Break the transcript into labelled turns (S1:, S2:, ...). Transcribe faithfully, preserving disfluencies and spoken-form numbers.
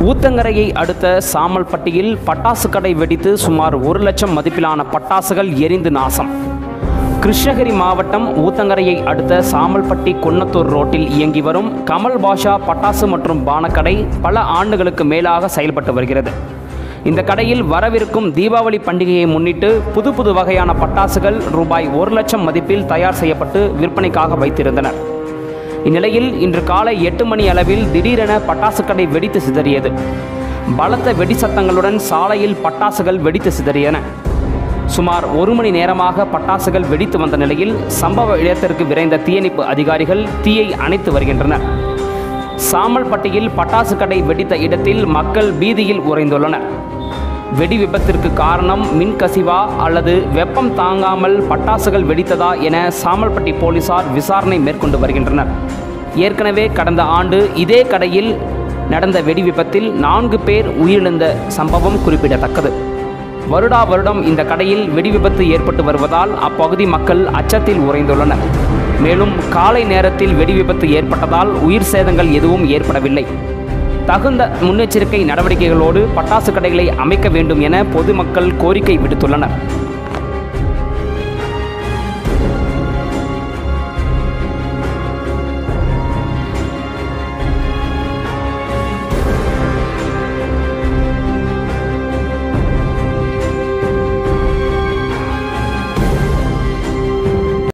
S1: ஊத்தங்கரையை அடுத்த சாமல்பட்டியில் பட்டாசு கடை வெடித்து சுமார் ஒரு லட்சம் மதிப்பிலான பட்டாசுகள் எரிந்து நாசம். கிருஷ்ணகிரி மாவட்டம் ஊத்தங்கரையை அடுத்த சாமல்பட்டி கொன்னத்தூர் ரோட்டில் இயங்கி வரும் கமல் பாஷா பட்டாசு மற்றும் பானக்கடை பல ஆண்டுகளுக்கு மேலாக செயல்பட்டு வருகிறது. இந்த கடையில் வரவிருக்கும் தீபாவளி பண்டிகையை முன்னிட்டு புது புது வகையான பட்டாசுகள் ரூபாய் ஒரு லட்சம் மதிப்பில் தயார் செய்யப்பட்டு விற்பனைக்காக வைத்திருந்தனர். இந்நிலையில் இன்று காலை எட்டு மணி அளவில் திடீரென பட்டாசு கடை வெடித்து சிதறியது. பலத்த வெடி சத்தங்களுடன் சாலையில் பட்டாசுகள் வெடித்து சிதறியன. சுமார் ஒரு மணி நேரமாக பட்டாசுகள் வெடித்து வந்த நிலையில் சம்பவ இடத்திற்கு விரைந்த தீயணைப்பு அதிகாரிகள் தீயை அணைத்து வருகின்றனர். சாமல்பட்டியில் பட்டாசு கடை வெடித்த இடத்தில் மக்கள் பீதியில் உறைந்துள்ளனர். வெடி விபத்திற்கு காரணம் மின்கசிவா அல்லது வெப்பம் தாங்காமல் பட்டாசுகள் வெடித்ததா என சாமல்பட்டி போலீசார் விசாரணை மேற்கொண்டு வருகின்றனர். ஏற்கனவே கடந்த ஆண்டு இதே கடையில் நடந்த வெடி விபத்தில் நான்கு பேர் உயிரிழந்த சம்பவம் குறிப்பிடத்தக்கது. வருடா வருடம் இந்த கடையில் வெடி விபத்து ஏற்பட்டு வருவதால் அப்பகுதி மக்கள் அச்சத்தில் உறைந்துள்ளனர். மேலும் காலை நேரத்தில் வெடி விபத்து ஏற்பட்டதால் உயிர் சேதங்கள் எதுவும் ஏற்படவில்லை. தகுந்த முன்னெச்சரிக்கை நடவடிக்கைகளோடு பட்டாசு கடைகளை அமைக்க வேண்டும் என பொதுமக்கள் கோரிக்கை விடுத்துள்ளனர்.